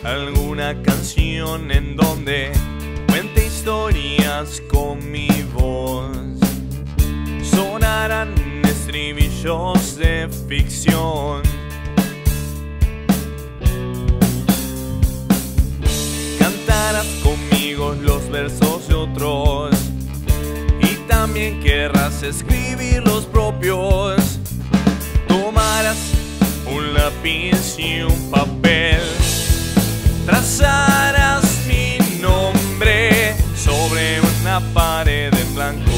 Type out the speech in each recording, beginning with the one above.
alguna canción en donde cuente historias con mi voz. Sonarán estribillos de ficción. Cantarás conmigo los versos de otros y también querrás escribir los propios. Tomarás un lápiz y un papel, trazarás mi nombre sobre una pared en blanco.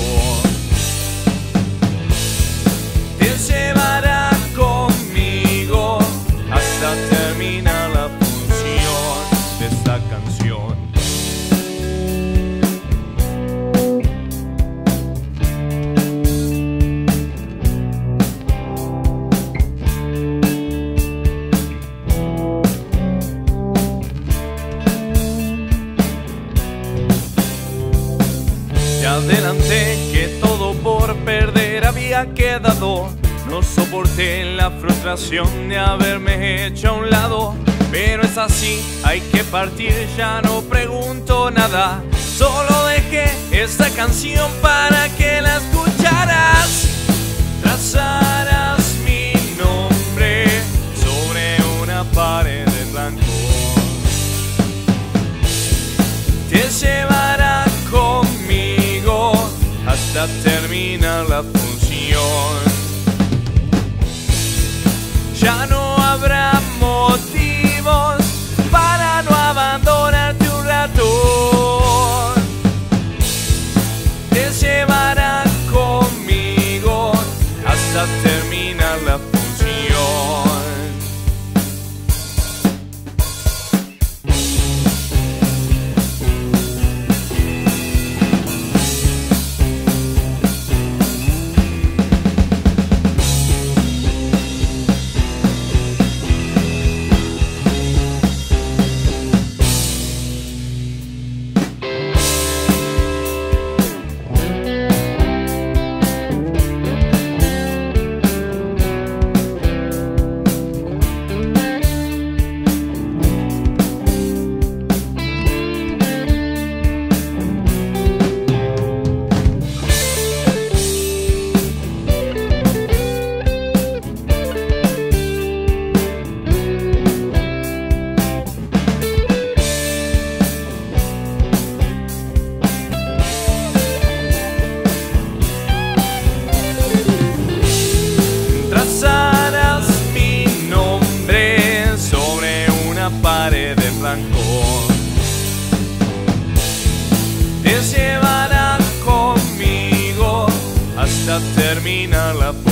Te llevará conmigo hasta terminar la función de esta canción. Adelanté que todo por perder había quedado. No soporté la frustración de haberme hecho a un lado. Pero es así, hay que partir, ya no pregunto nada. Solo dejé esta canción para que la escucharas. Trazarás mi nombre sobre una pared de blanco. Te llevará conmigo hasta terminar la función. Ya no habrá motivos para no abandonarte un rato. Te llevará conmigo hasta terminar la función. Pared de blanco. Te llevará conmigo hasta terminar la